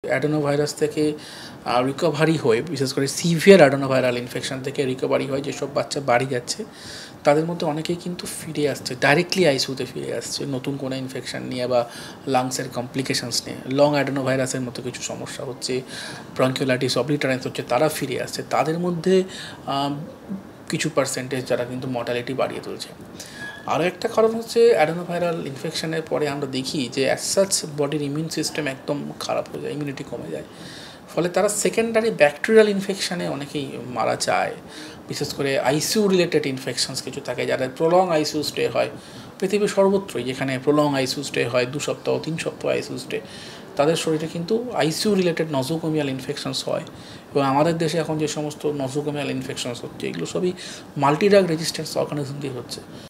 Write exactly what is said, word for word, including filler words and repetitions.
Adenovirus থেকে recovery হয়ে, বিশেষ করে সিভিয়ার অ্যাডেনোভাইরাল ইনফেকশন থেকে রিকভারি হয় যেসব বাচ্চা বাড়ি যাচ্ছে, তাদের মধ্যে অনেকেই কিন্তু ফিরে আসছে, ডাইরেক্টলি আইসিইউতে ফিরে আসছে নতুন কোনো ইনফেকশন নিয়ে বা লাংসের কমপ্লিকেশনস নিয়ে। লং অ্যাডেনোভাইরাসের মতো কিছু সমস্যা হচ্ছে, ব্রঙ্কিওলাইটিস অবলিটারেন্স হচ্ছে, তারা ফিরে আসছে। তাদের মধ্যে কিছু পার্সেন্টেজ যারা কিন্তু মর্টালিটি বাড়িয়ে তুলছে। আরও একটা কারণ হচ্ছে অ্যাডেনোভাইরাল ইনফেকশনের পরে আমরা দেখি যে অ্যাজ সাচ বডির ইমিউন সিস্টেম একদম খারাপ হয়ে যায়, ইমিউনিটি কমে যায়, ফলে তারা সেকেন্ডারি ব্যাকটেরিয়াল ইনফেকশানে অনেকেই মারা যায়। বিশেষ করে আইসিইউ রিলেটেড ইনফেকশনস কিছু থাকে, যাদের প্রলং আইসিইউ স্টে হয় পৃথিবীর সর্বত্রই, যেখানে প্রলং আইসিইউ স্টে হয় দু সপ্তাহ তিন সপ্তাহ আইসিইউ স্টে, তাদের শরীরে কিন্তু আইসিইউ রিলেটেড নজোকোমিয়াল ইনফেকশনস হয়। এবং আমাদের দেশে এখন যে সমস্ত নজোকোমিয়াল ইনফেকশনস হচ্ছে, এগুলো সবই মাল্টিড্রাগ রেজিস্ট্যান্স অর্গানিজম দিয়ে হচ্ছে।